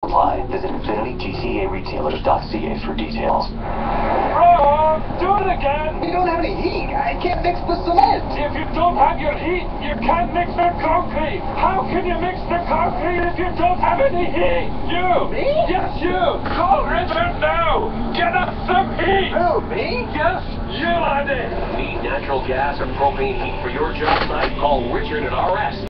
Apply. Visit InfinityGCARetailers.ca for details. Wrong! Do it again! We don't have any heat. I can't mix the cement. If you don't have your heat, you can't mix the concrete. How can you mix the concrete if you don't have any heat? You! Me? Yes, you! Call Richard now! Get us some heat! Who, me? Yes, you, laddie! Need natural gas or propane heat for your job site? Call Richard at RS.